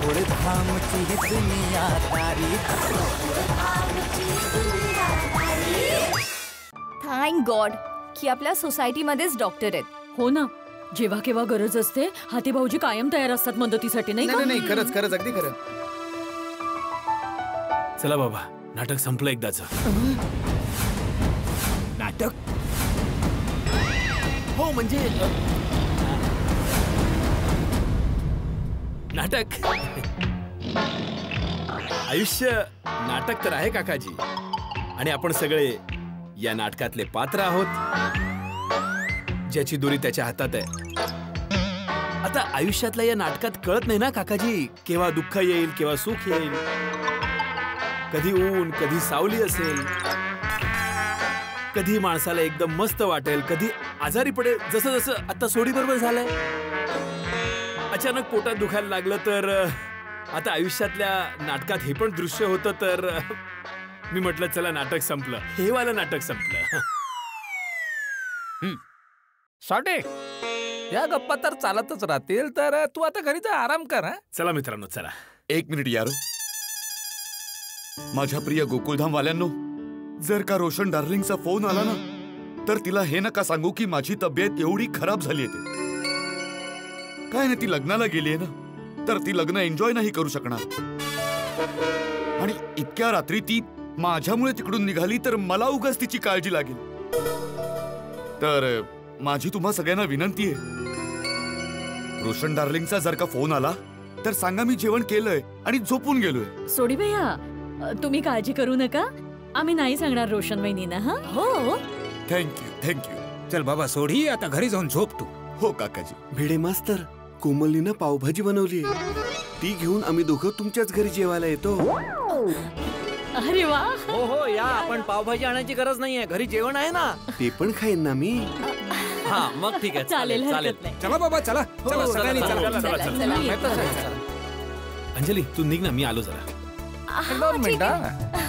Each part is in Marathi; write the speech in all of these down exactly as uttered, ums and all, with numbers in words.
धामची दुनिया तारी. थँक गॉड की आपल्या सोसायटीमध्येच डॉक्टर आहेत. हो ना, जेव्हा केव्हा गरज असते हाती भाऊजी कायम तयार असतात मदतीसाठी. नाही नाही नाही खरंच खरंच अगदी खरं. चला बाबा, नाटक संपलं एकदाच. नाटक हो म्हणजे नाटक आयुष्य नाटक तर आहे काकाजी, आणि आपण सगळे या नाटकातले पात्र आहोत, ज्याची दोरी त्याच्या हातात आहे. आता आयुष्यातल्या या नाटकात कळत नाही ना काकाजी, केव्हा दुःख येईल केव्हा सुख येईल, कधी ऊन कधी सावली असेल, कधी माणसाला एकदम मस्त वाटेल, कधी आजारी पडेल, जसं जसं आता सोडी बरोबर झालंय. अचानक पोटात दुखायला लागलं तर आता आयुष्यातल्या नाटकात हे पण दृश्य होतं, तर मी म्हटलं चला नाटक संपलं, हे वालं नाटक संपलं. सॉटे, या गप्पा तर चालतच राहतील, तर तू आता घरी जा, आराम कर. हा चला मित्रांनो चला. एक मिनिट यारो, माझ्या प्रिय गोकुळधाम वाल्यांनो, जर का रोशन डार्लिंगचा फोन आला ना, तर तिला हे नका सांगू की माझी तब्येत एवढी खराब झाली आहे. काय ना, ती लग्नाला गेली आहे ना, तर ती लग्न एन्जॉय नाही करू शकणार, आणि इतक्या रात्री ती माझ्यामुळे तिकडून निघाली तर मला उगाच तिची काळजी लागेल. तर माझी तुम्हा सगळ्यांना विनंती आहे, रोशन डार्लिंगचा जर का फोन आला तर सांगा मी जेवण केलंय आणि झोपून गेलोय. सोडी भैया, तुम्ही काळजी करू नका, आम्ही नाही सांगणार रोशन वहिनींना. हा हो, थँक्यू थँक्यू. चल बाबा सोडी, आता घरी जाऊन झोप तू. हो काकाजी. भिडे मास्तर, कोमलनीनं पावभाजी बनवली, ती घेऊन आम्ही दोघं तुमच्याच घरी जेवायला येतो. अरे वा. हो हो या, आपण पावभाजी आणायची गरज नाहीये, घरी जेवण आहे ना. ते पण खाईन ना मी. हा मग ठीक आहे, चालेल चालेल. चला बाबा, चला चला सगळ्यांनी चला. अंजली तू निघ ना, मी आलो जरा. दोन मिनिटं.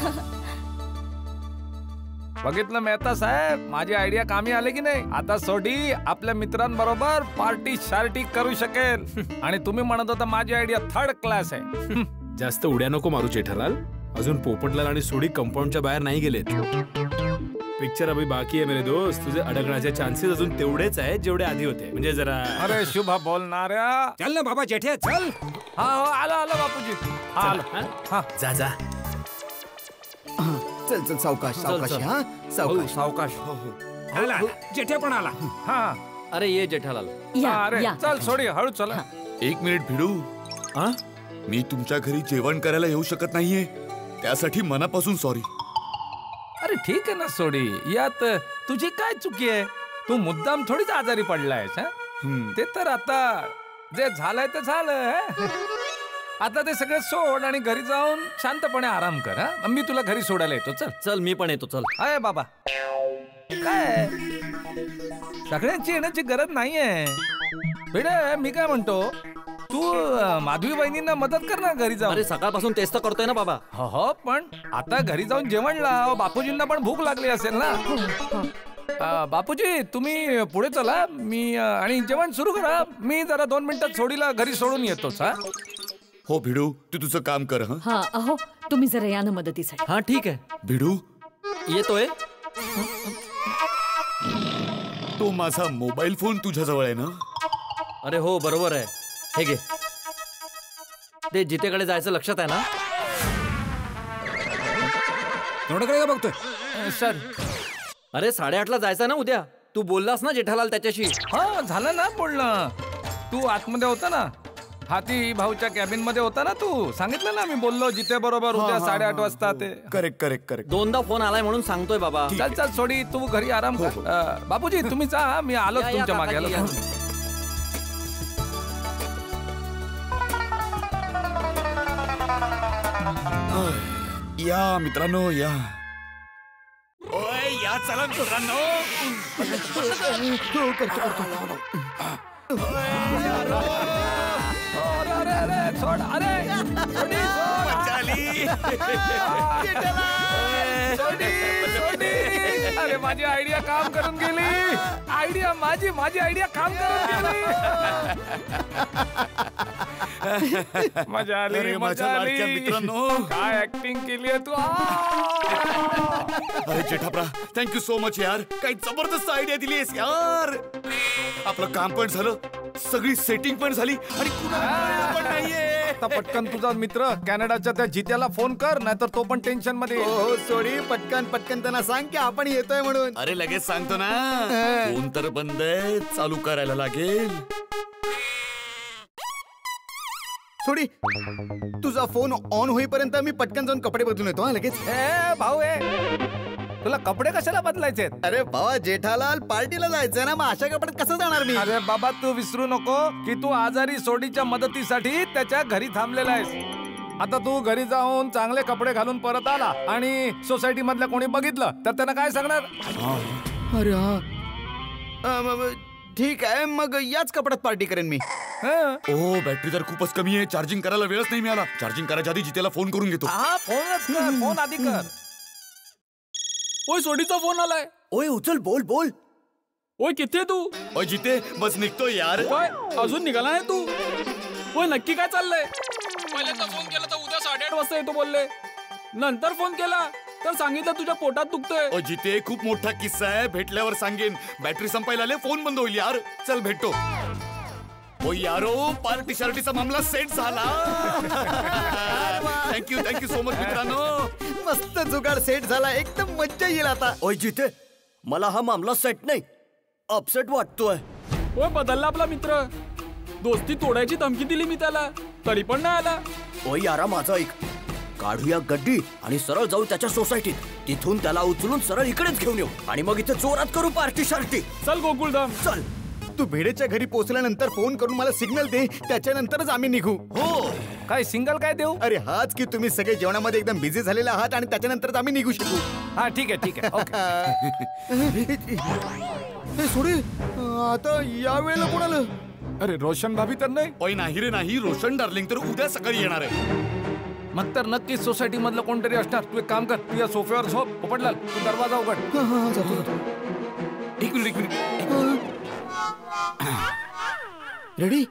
बघितलं मेहता साहेब, माझी आयडिया कामी आले की नाही. आता सोडी आपल्या मित्रांबरोबर पार्टी शार्टी करू शकेल, आणि तुम्ही म्हणत होता माझी आयडिया थर्ड क्लास आहे. जास्त उड्या नको मारू जेठालाल, अजून पोपटलाल आणि सोडी कंपाऊंडच्या बाहेर नाही गेलेत. पिक्चर अभी बाकी आहे मेरे दोस्त, तुझे अडकण्याचे चान्सेस अजून तेवढेच आहेत जेवढे आधी होते, म्हणजे जरा. अरे शुभ बोलणाऱ्या, चल ना बाबा जेठे, चल. हा हो, आलो आलो बापूजी, आलो. हा जा जा. चल चल सावकाश सावकाश. हा सावकाश सावकाश. आला जेठे पण आला. हा अरे ये जेठालाल. या, अरे या. चल सोडी, हळू चला. एक मिनिट भिडू, हा मी तुमच्या घरी जेवण करायला येऊ शकत नाहीये, त्यासाठी मनापासून सॉरी. अरे ठीक आहे ना सोडी, यात तुझी काय चुकी आहे? तू मुद्दाम थोडीच आजारी पडलायस. ते तर आता जे झालंय ते झालंय. आता ते सगळे सोड आणि घरी जाऊन शांतपणे आराम कर. हा मी तुला घरी सोडायला येतो. चल चल मी पण येतो. चल. अय बाबा, काय सगळ्यांची येण्याची गरज नाहीये. बेडे मी काय म्हणतो, तू माधवी बहिणींना मदत कर ना घरी जाऊन. अरे सकाळपासून तेच तर करतोय ना बाबा. हो हो, पण आता घरी जाऊन जेवण लाव, बापूजींना पण भूक लागली असेल ना. बापूजी तुम्ही पुढे चला, मी आणि जेवण सुरू करा. मी जरा दोन मिनिटात सोडीला घरी सोडून येतोच. हा हो भिडू, तू तुझं काम कर. हा हा अहो, तुम्ही जरा या ना मदतीसाठी. हा ठीक आहे भिडू, येतोय. तो माझा मोबाईल फोन तुझ्या जवळ आहे ना? अरे हो बरोबर आहे, हे घे. ते जितेकडे जायचं लक्षात आहे ना? तोंडाकडे का बघतोय सर? अरे साडेआठ ला जायचं ना उद्या. तू बोललास ना जेठालाल त्याच्याशी? हा झालं ना बोलणं. तू आतमध्ये होता ना, हाती भाऊच्या कॅबिन मध्ये होता ना. तू सांगितलं ना, मी बोललो जिते बरोबर उद्या साडेआठ वाजता. ते करेक्ट करेक्ट करेक्ट. दोनदा फोन आलाय म्हणून सांगतोय बाबा. चल चल सोडी, तू घरी आराम कर. बापूजी तुम्ही जा, मी आलो तुमच्या मागे. या मित्रांनो या. ओय या, चला मित्रांनो. सोड. अरे सोडी, अरे माझी आयडिया काम करून गेली. आयडिया माझी माझी आयडिया काम करून गेली. मजा आली अरे, मजा माझ्या लाडक्या आली मित्रांनो. काय ऍक्टिंग केली तू आ! अरे जेठाप्रा थँक्यू सो मच यार काही जबरदस्त आयडिया दिलीस यार. आपलं काम पण झालं, सगळी सेटिंग पण झाली आणि कुणाला पण नाहीये. आता पटकन तुझा मित्र कॅनडाच्या त्या जित्याला फोन कर, नाहीतर तो पण टेन्शन मध्ये येईल. हो सोडी पटकन पटकन त्यांना सांग की आपण येतोय म्हणून. अरे लगेच सांगतो ना. फोन तर बंद आहे, चालू करायला लागेल. सोडी तुझा फोन ऑन होईपर्यंत मी पटकन जाऊन कपडे बदलून येतो हा लगेच. ए भाऊ ए तुला कपडे कशाला बदलायचे? अरे बाबा जेठालाल पार्टीला जायचंय ना, मग अशा कपड्यात कसं जाणार मी? अरे बाबा तू विसरू नको की तू आजारी सोडीच्या मदतीसाठी त्याच्या घरी थांबलेला आहेस. आता तू घरी जाऊन चांगले कपडे घालून परत आला आणि सोसायटी मधल्या कोणी बघितलं तर त्यांना काय सांगणार? अरे हा अ, म- म- ठीक आहे मग याच कपड्यात पार्टी करेन मी. हं? ओ बॅटरी तर खूपच कमी आहे, चार्जिंग करायला वेळच नाही मिळाला. चार्जिंग करायच्या आधी जितेला फोन करून घेतो. हा फोनच कर, फोन आधी कर. ओय सोडीचा फोन आलाय. ओय उचल बोल बोल. ओय किती तू? ओ जिते बस निघतो यार. ओय अजून निघाला नाही तू? ओय नक्की काय चाललंय? पहिल्यांदा फोन केला तर उद्या साडेआठ वाजता येतो बोलले, नंतर फोन केला तर सांगितलं तुझ्या पोटात दुखतंय. ओ जिते खूप मोठा किस्सा आहे, भेटल्यावर सांगेन. बॅटरी संपायला आले, फोन बंद होईल यार. चल भेटतो. ओ यारो पार्टी शर्टीचा मामला सेट झाला. थँक्यू थँक्यू सो मच मित्रांनो. मस्त जुगाड सेट झाला, एकदम मज्जा येईल आता. ओय जिथे मला हा मामला सेट नाही अपसेट वाटतोय. ओय बदलला आपला मित्र, दोस्ती तोडायची धमकी दिली मी त्याला, तरी पण नाही आला. ओय यारा माझा ऐक, काढूया गड्डी आणि सरळ जाऊ त्याच्या सोसायटीत. तिथून त्याला उचलून सरळ इकडेच घेऊन येऊ आणि मग इथे जोरात करू पार्टी शार्टी. चल गोकुळधाम चल. तू भेडेच्या घरी पोहोचल्यानंतर फोन करून मला सिग्नल दे, त्याच्यानंतरच आम्ही निघू. हो काय सिंगल काय देऊ? अरे हाच की तुम्ही सगळे जेवणामध्ये एकदम बिझी झालेले आहात आणि त्याच्यानंतरच आम्ही निघू शकू. हा ठीक आहे ठीक आहे ओके. हे सोडी आता या वेळेला कोणाला? अरे रोशन भाभी तर नाही? ओय नाही रे नाही, रोशन डार्लिंग तर उद्या सकाळी येणार आहे. मग तर नक्कीच सोसायटी मधलं कोणतरी असणार. तू एक काम कर, तू या सोफ्यावर झोप. पोपटलाल तू दरवाजा उघड. एक मिनिट एक मिनिट. रेडी?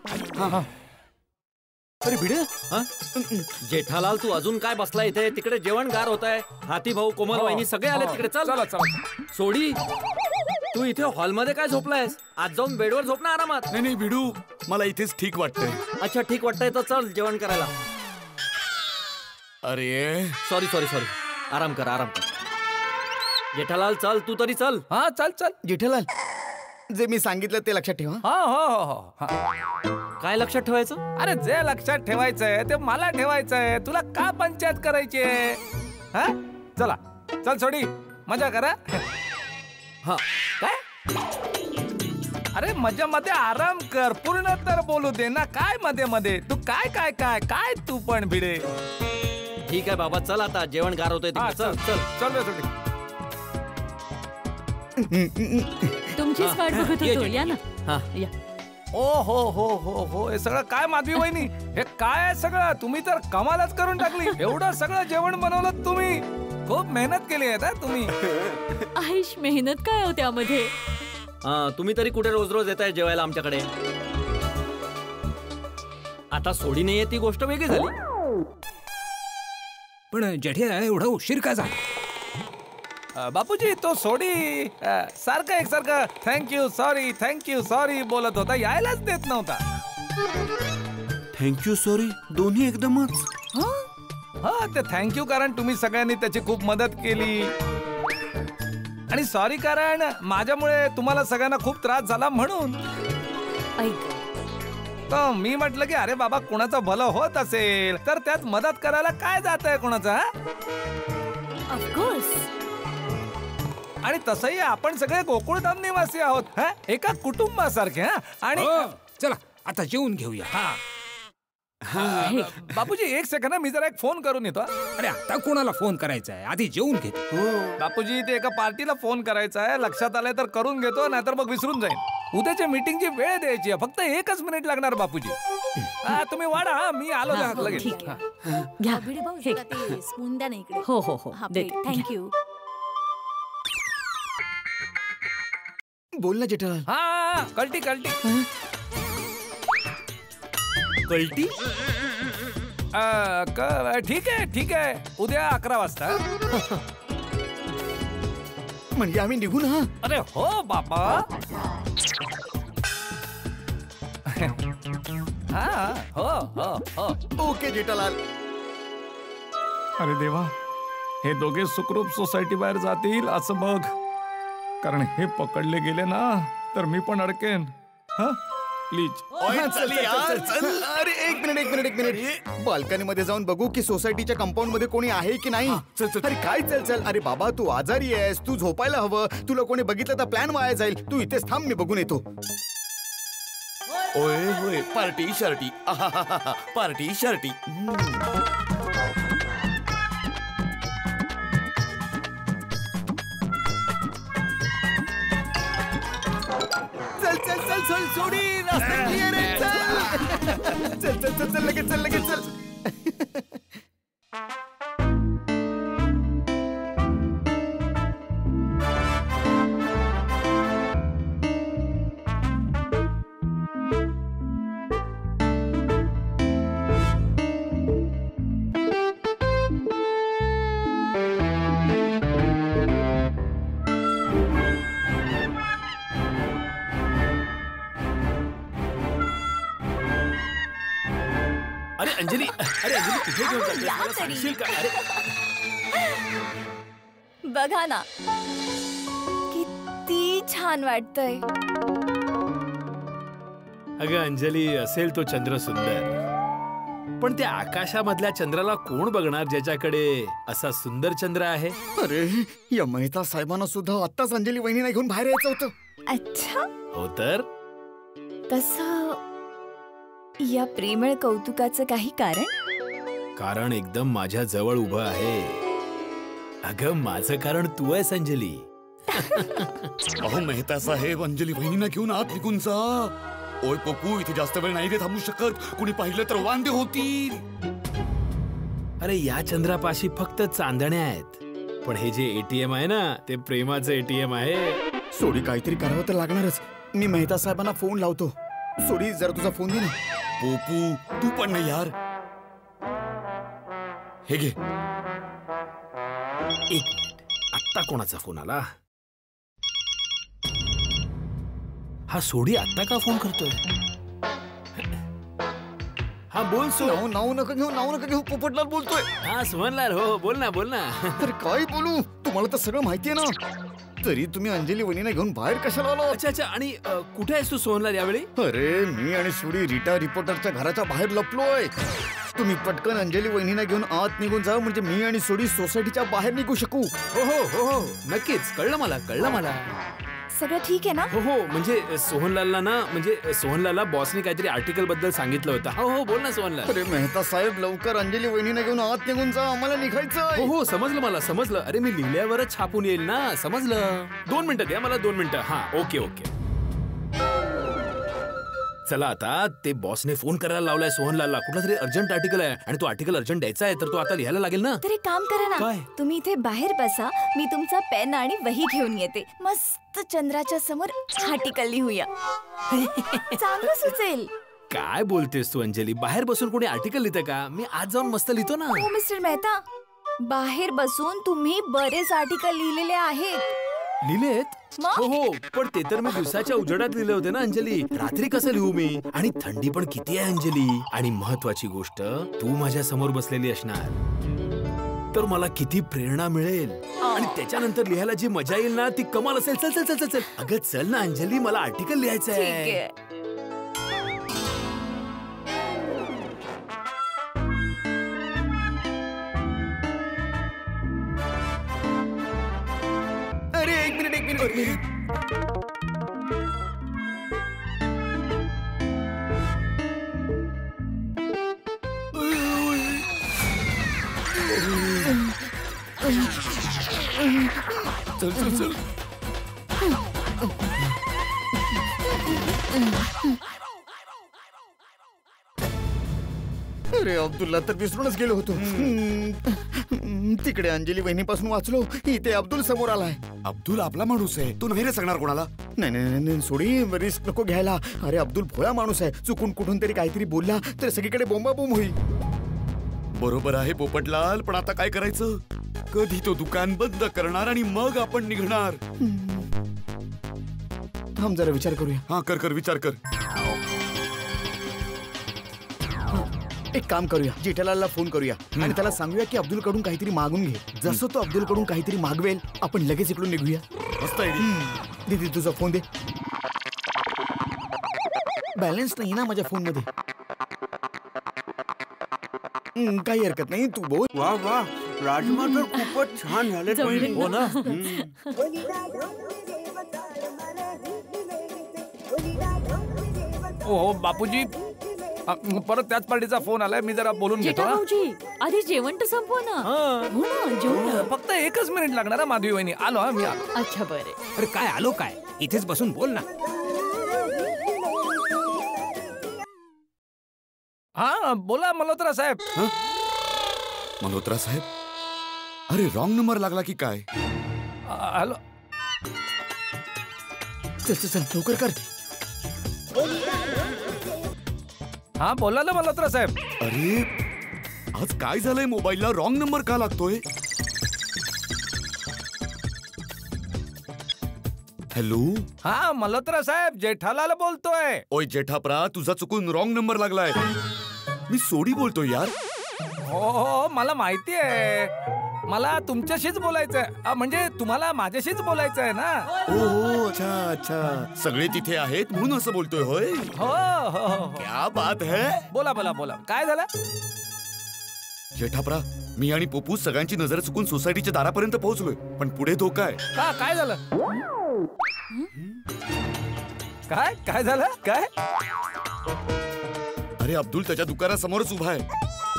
अरे भिडे जेठालाल तू अजून काय बसला इथे? तिकडे जेवण गार होत आहे. हाती भाऊ कोमल वहिनी सगळे आले तिकडे. चल चला चला. सोडी तू इथे हॉलमध्ये काय झोपलायस? आज जाऊन बेडवर झोप ना आरामात. नाही नाही भिडू, मला इथेच ठीक वाटतंय. अच्छा ठीक वाटतंय तर चल जेवण करायला. अरे सॉरी सॉरी सॉरी आराम कर आराम कर. जेठालाल चल तू तरी चल. हा चल चल. जेठालाल जे मी सांगितलं ते लक्षात ठेवा. हा हो हो हो हा. काय लक्षात ठेवायचं? अरे जे लक्षात ठेवायचंय ते मला ठेवायचंय. तुला का पंचायत करायची आहे? हा चला चल सोडी मजा करा. हा काय? अरे मजा मध्ये आराम कर, पूर्ण तर बोलू दे ना. काय मध्ये मध्ये तू काय काय काय काय तू पण भिडे. ठीक आहे बाबा चल आता जेवण गार होतंय हा तिकडे. चल चल चल रे सोडी. तुमचीच वाट बघत ये, होतो. ये. या ना हा या. ओ हो हो हो हो हे सगळं काय माधवी वहिनी? हे काय आहे सगळं? तुम्ही तर कमालच करून टाकली. एवढं सगळं जेवण बनवलं तुम्ही. खूप मेहनत केली आहे ना तुम्ही. आयुष मेहनत काय हो त्यामध्ये? हा, तुम्ही तरी कुठे रोज रोज येताय जेवायला आमच्याकडे? आता सोडी नाहीये ती गोष्ट वेगळी झाली. पण जेठ्या एवढा उशीर का झाला? अ, बापूजी तो सोडी अ, सारखं एकसारखं थँक्यू सॉरी थँक्यू सॉरी बोलत होता, यायलाच देत नव्हता. थँक्यू सॉरी दोन्ही एकदमच. हा ते थँक्यू कारण तुम्ही सगळ्यांनी त्याची खूप मदत केली आणि सॉरी कारण माझ्यामुळे तुम्हाला सगळ्यांना खूप त्रास झाला म्हणून. ऐक तर मी म्हटलं की अरे बाबा कुणाचं भलं होत असेल तर त्यात मदत करायला काय जात आहे कुणाचा. ऑफकोर्स. आणि तसंही आपण सगळे गोकुळधाम निवासी आहोत, हा एका कुटुंबासारखे. हा आणि हो, चला आता जेवून घेऊया. हा हा, बापूजी एक सेकंद मी जरा एक फोन करून येतो. अरे आता कोणाला फोन करायचा आहे? आधी जेवून घेतो. बापूजी ते एका पार्टीला फोन करायचा आहे, लक्षात आलंय तर करून घेतो, नाहीतर मग विसरून जाईन. उद्याच्या मीटिंगची वेळ द्यायची आहे, फक्त एकच मिनिट लागणार बापूजी. हा तुम्ही वाढा, हा मी आलो हा, लगेच. ठीक हा. घ्या. भिडे भाऊ हे. जरा ते स्पून द्या ना इकडे. हो हो हो हा देते. थँक्यू. बोल ना जेठालाल. हा कल्टी कल्टी. कल्टी? अ, क- ठीक आहे ठीक आहे उद्या अकरा वाजता. म्हणजे आम्ही निघू ना? अरे हो बाबा. हा हो हो हो. ओके जेठालाल. अरे देवा, हे दोघे सुखरूप सोसायटी बाहेर जातील असं बघ, कारण हे पकडले गेले ना तर मी पण अडकेन. हा प्लीज. चल, चल, चल, चल. अरे एक मिनिट एक मिनिट एक मिनिट बाल्कनी मध्ये जाऊन बघू की सोसायटीच्या कंपाऊंड मध्ये कोणी आहे की नाही. अरे काय चल चल. अरे बाबा तू आजारी आहेस, तू झोपायला हवं. तुला कोणी बघितलं तर प्लॅन वाया जाईल. तू इथेच थांब, मी बघून येतो. ओय होय पार्टी शर्टी आहाहाहा, पार्टी शर्टी. चल चल चल चल सोडी, रस्ता क्लिअर आहे. चल चल चल चल चल लगेच चल लगेच चल. अरे अंजली, अरे अंजली कुठे घेऊन चालतेस? या मला तरी. सांगशील का? अरे बघा ना किती छान वाटतंय. अगं अंजली, असेल तो चंद्र सुंदर, पण त्या आकाशामधल्या चंद्राला कोण बघणार ज्याच्याकडे असा सुंदर चंद्र आहे? अरे या मेहता साहेबांना सुद्धा आत्ताच अंजली वहिनीला घेऊन बाहेर यायचं होतं. अच्छा, हो तर तसं या प्रेमळ कौतुकाचं काही कारण? कारण एकदम माझ्या जवळ उभं आहे. अगं माझं कारण तू आहेस अंजली. अहो मेहता साहेब, अंजली वहिनींना घेऊन आत निघून जा. ओय पप्पू, इथे जास्त वेळ नाही रे थांबू शकत. कुणी पाहिलं तर वांदे होतील. अरे या चंद्रापाशी फक्त चांदण्या आहेत, पण हे जे एटीएम आहे ना ते प्रेमाचं एटीएम आहे. सोडी काहीतरी करावं तर लागणारच. मी मेहता साहेबांना फोन लावतो. सोडी जरा तुझा फोन दे ना. पोपू तू पण नाही यार. हे घे. एक आत्ता कोणाचा फोन आला? हा सोडी आत्ता का फोन करतोय? हा बोल सो. नाव नाव नका घेऊ, नाव नका घेऊ. पोपटलाल बोलतोय. हा सोहनलाल, हो बोल ना बोल ना. तर काय बोलू, तुम्हाला तर सगळं माहितीये ना. तरी तुम्ही अंजली वहिनीला घेऊन बाहेर कशाला आलो? अच्छा अच्छा. आणि अ, कुठे आहेस तू सोहनलाल यावेळी? अरे मी आणि सुडी रीटा रिपोर्टरच्या घराच्या बाहेर लपलोय. तुम्ही पटकन अंजली वहिनीला घेऊन आत निघून जा, म्हणजे मी आणि सुडी सोसायटीच्या बाहेर निघू शकू. हो हो हो हो नक्कीच. कळलं मला कळलं मला. सगळं ठीक आहे ना? हो हो म्हणजे सोहनलालला ना, म्हणजे सोहनलालला बॉसने काहीतरी आर्टिकल बद्दल सांगितलं होतं. हो हो बोल ना सोहनलाल. अरे मेहता साहेब, लवकर अंजली वहिनीला घेऊन आत निघून जा, आम्हाला निघायचं. हो हो समजलं मला समजलं. अरे मी लिहिल्यावरच छापून येईल ना, समजलं. दोन मिनिटं द्या मला, दोन मिनिटं. हा ओके ओके. चला आता ते बॉसने फोन करायला लावलाय सोहनलालला. कुठला तरी अर्जंट आर्टिकल आहे आणि तो आर्टिकल अर्जंट द्यायचा आहे, तर तो आता लिहायला लागेल ना. तर एक काम करा ना, काय? तुम्ही इथे बाहेर बसा, मी तुमचा पेन आणि वही घेऊन येते. मस्त चंद्राच्या समोर आर्टिकल लिहूया. चांगलं सुचेल. काय बोलतेस तू अंजली? बाहेर बसून कोणी आर्टिकल लिहितं का? मी आज जाऊन मस्त लिहितो ना. हो मिस्टर मेहता, बाहेर बसून तुम्ही बरेच आर्टिकल लिहिलेले आहेत. लिहिलेत? मग? हो हो पण ते तर मी दिवसाच्या उजेडात लिहिले होते ना अंजली. रात्री कसं लिहू मी? आणि थंडी पण किती आहे अंजली. आणि महत्वाची गोष्ट, तू माझ्या समोर बसलेली असणार, तर मला किती प्रेरणा मिळेल. आणि त्याच्यानंतर लिहायला जी मजा येईल ना, ती कमाल असेल. चल चल चल चल चल अगं चल ना अंजली, मला आर्टिकल लिहायचं ठीक आहे. आहे. अरे एक मिनिट एक मिनिट एक मिनिट. चल चल चल. अरे अब्दुलला तर विसरूनच गेलो होतो. हम्म, तिकडे अंजली वहिनीपासून वाचलो, इथे अब्दुल समोर आलाय. अब्दुल आपला माणूस आहे, तो नाही रे सांगणार कोणाला. नाही नाही नाही सोडी, रिस्क नको घ्यायला. अरे अब्दुल भोळा माणूस आहे, चुकून कुठून तरी काहीतरी बोलला तर सगळीकडे बोंबाबोंब होईल. बरोबर आहे पोपटलाल, पण आता काय करायचं? कधी तो दुकान बंद करणार आणि मग आपण निघणार. थांब जरा विचार करूया. हा कर कर विचार कर. एक काम करूया, जेठालालला फोन करूया आणि त्याला सांगूया की अब्दुल कडून काहीतरी मागून घे. जसं तो अब्दुल कडून काहीतरी मागवेल आपण लगेच इकडून निघूया. मस्त आयडिया. दीदी तुझा फोन दे. बॅलन्स नाही ना माझ्या फोन मध्ये. हम्म, काही हरकत नाही, तू बोल. वा वा, राजमा तर खूपच छान झाले. हो ना. हो बापूजी, अ, परत त्याच पार्टीचा फोन आलाय, मी जरा बोलून घेतो. जेठा हा. भाऊजी आधी जेवण तर संपव ना. हो ना, जेवण. फक्त एकच मिनिट लागणार माधवी वहिनी. आलो हा मी आलो. अच्छा बरे. अरे काय आलो काय, इथेच बसून बोल ना. हा बोला मल्होत्रा साहेब. मल्होत्रा साहेब, अरे रॉंग नंबर लागला की काय? हॅलो, चल चल चल लवकर कर. हा बोला ना मल्होत्रा साहेब. अरे आज काय झालंय, मोबाईलला रॉंग नंबर का लागतोय? हॅलो. हा मल्होत्रा साहेब, जेठालाल बोलतोय. ओय जेठाप्रा, तुझा चुकून रॉंग नंबर लागलाय. मी सोडी बोलतोय यार. हो हो मला माहिती आहे, मला तुमच्याशीच बोलायचंय. अ, म्हणजे तुम्हाला माझ्याशीच बोलायचंय ना. ओ हो, अच्छा अच्छा, सगळे तिथे आहेत म्हणून असं बोलतोय होय. हो हो हो. क्या बात है. बोला बोला बोला, काय झालं? जेठाप्रा, मी आणि पोपू सगळ्यांची नजर चुकून सोसायटीच्या दारापर्यंत पोहोचलोय, पण पुढे धोका आहे. का काय झालं? काय काय झालं काय? अरे अब्दुल त्याच्या दुकानासमोरच उभा आहे.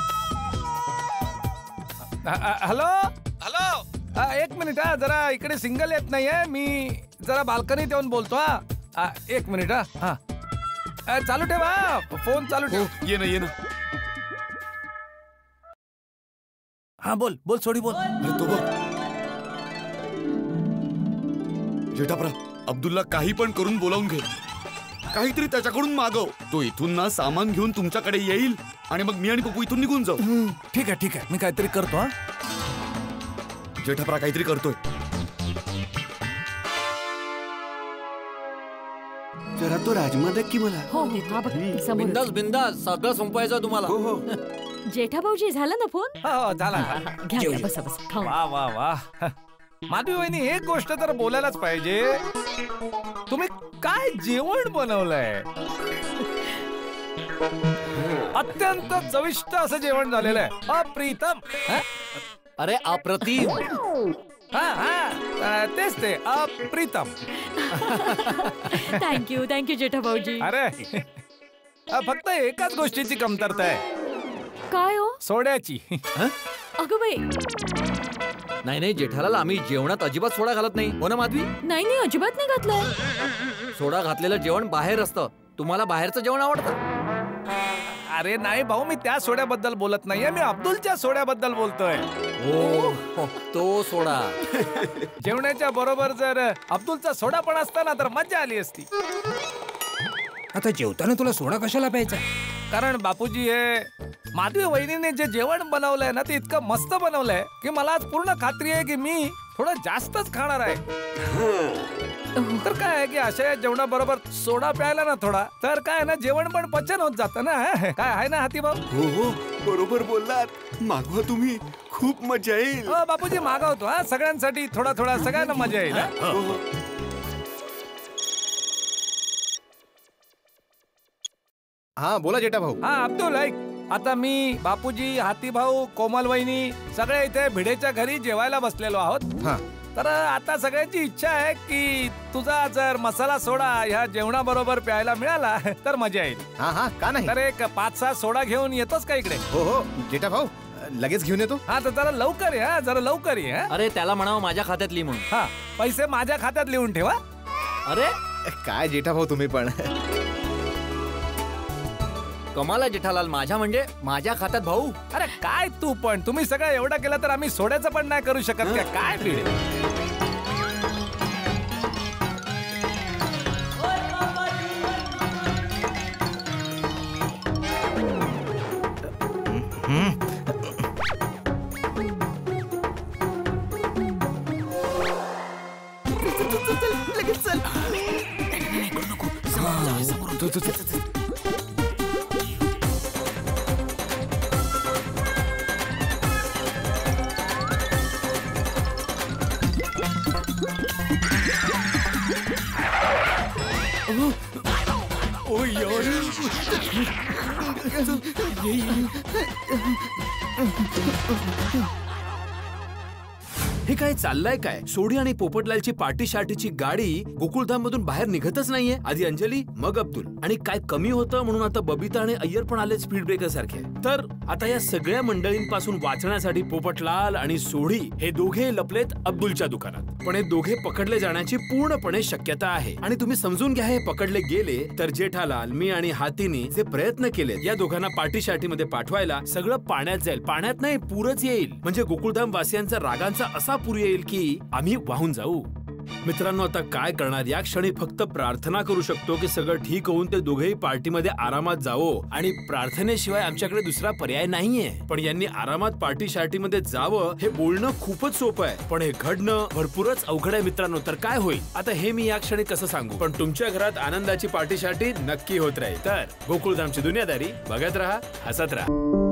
हॅलो हॅलो, एक मिनिट हा, जरा इकडे सिंगल येत नाहीये, मी जरा बाल्कनीत येऊन बोलतो. हा एक मिनिट. हा हा चालू ठेवा, फोन चालू ठेव. ये ना ये ना. हा बोल बोल सोडी बोल. अरे तो बघ. जेठाप्रा, अब्दुलला काही पण करून बोलावून घे, काहीतरी त्याच्याकडून मागव. तो इथून ना सामान घेऊन तुमच्याकडे येईल आणि मग मी आणि पप्पू इथून निघून जाऊ. ठीक आहे ठीक आहे, मी काहीतरी करतो. हा जेठाप्रा काहीतरी करतोय. जरा तो राजमा दे की मला. हो हा बघ समोर. बिंदास बिंदास, सगळं संपवायचं तुम्हाला. हो हो. जेठा भाऊजी झाला ना फोन? हो झाला. घ्या घ्या, बसा बसा खाऊ. वा वा वा. माधवी वहिनी, एक गोष्ट तर बोलायलाच पाहिजे, तुम्ही काय जेवण बनवलंय? अत्यंत चविष्ट असं जेवण झालेलं आहे, अप्रीतम. अरे अप्रतिम. हा हा तेच ते, अप्रीतम. थँक्यू थँक्यू जेठा भाऊजी. अरे फक्त एकाच गोष्टीची कमतरता आहे. काय हो? सोड्याची. अगं बाई, नाही नाही जेठालाल, आम्ही जेवणात अजिबात सोडा घालत नाही. हो ना माधवी? नाही नाही अजिबात नाही घातलंय. सोडा घातलेलं जेवण बाहेर असतं. तुम्हाला बाहेरचं जेवण आवडतं? अरे नाही भाऊ, मी त्या सोड्याबद्दल बोलत नाहीये, मी अब्दुलच्या सोड्याबद्दल बोलतोय. हो तो सोडा. जेवणाच्या बरोबर जर अब्दुलचा सोडा पण असता ना तर मजा आली असती. आता जेवताना तुला सोडा कशाला प्यायचा? कारण बापूजी, हे माधवी वहिनीने जे जेवण बनवलंय ना ते इतकं मस्त बनवलंय की मला आज पूर्ण खात्री आहे की मी थोडं जास्तच खाणार आहे. तर काय आहे की अशा जेवणाबरोबर सोडा प्यायला ना थोडा, तर काय ना जेवण पण पचन होत जातं ना. काय आहे ना हाती भाऊ? हो हो, बरोबर बोललात. मागवा तुम्ही, खूप मजा येईल. हो बापूजी, मागवतो. हा सगळ्यांसाठी थोडा थोडा, सगळ्यांना मजा येईल. हो हो. हा बोला जेठा भाऊ. हा अब्दुल, ऐक, आता मी, बापूजी, हाती भाऊ, कोमल वहिनी सगळे इथे भिडेच्या घरी जेवायला बसलेलो आहोत. हा तर आता सगळ्यांची इच्छा आहे की तुझा जर मसाला सोडा ह्या जेवणाबरोबर प्यायला मिळाला तर मजा येईल. हा हा, का नाही. तर एक पाच सहा सोडा घेऊन येतोस का इकडे? हो हो जेठा भाऊ, लगेच घेऊन येतो. हा तर जरा लवकर ये. हा जरा लवकर ये. हा? अरे त्याला म्हणावं माझ्या खात्यात लिही म्हणून. हा पैसे माझ्या खात्यात लिहून ठेवा. अरे काय जेठा भाऊ तुम्ही पण. कमाल आहे जेठालाल, माझ्या म्हणजे माझ्या खात्यात भाऊ. अरे काय तू पण, तुम्ही सगळं एवढं केलं तर आम्ही सोड्याचं पण नाही करू शकत का? काय पिढे हे काय चाललंय काय? सोडी आणि पोपटलालची पार्टी शार्टीची गाडी गोकुळधाम मधून बाहेर निघतच नाहीये. आधी अंजली, मग अब्दुल. आणि काय कमी होतं म्हणून आता बबिता आणि अय्यर पण आले स्पीड ब्रेकर सारखे. तर आता या सगळ्या मंडळींपासून वाचण्यासाठी पोपटलाल आणि सोडी हे दोघे लपलेत अब्दुलच्या दुकानात. पण हे दोघे पकडले जाण्याची पूर्णपणे शक्यता आहे. आणि तुम्ही समजून घ्या, हे पकडले गेले तर जेठालाल, मी आणि हातीने जे प्रयत्न केले या दोघांना पार्टी शार्टीमध्ये पाठवायला सगळं पाण्यात जाईल. पाण्यात नाही, पूरच येईल. म्हणजे गोकुळधाम वासियांचा रागांचा असा पूर येईल की आम्ही वाहून जाऊ. मित्रांनो, आता काय करणार? या क्षणी फक्त प्रार्थना करू शकतो की सगळं ठीक होऊन ते दोघेही पार्टीमध्ये आरामात जावो. आणि प्रार्थनेशिवाय आमच्याकडे दुसरा पर्याय नाहीये. पण यांनी आरामात पार्टी शार्टीमध्ये जावं हे बोलणं खूपच सोपं आहे, पण हे घडणं भरपूरच अवघड आहे मित्रांनो. तर काय होईल आता हे मी या क्षणी कसं सांगू? पण तुमच्या घरात आनंदाची पार्टी शार्टी नक्की होत राहील. तर गोकुळधामची दुनियादारी बघत राहा, हसत राहा.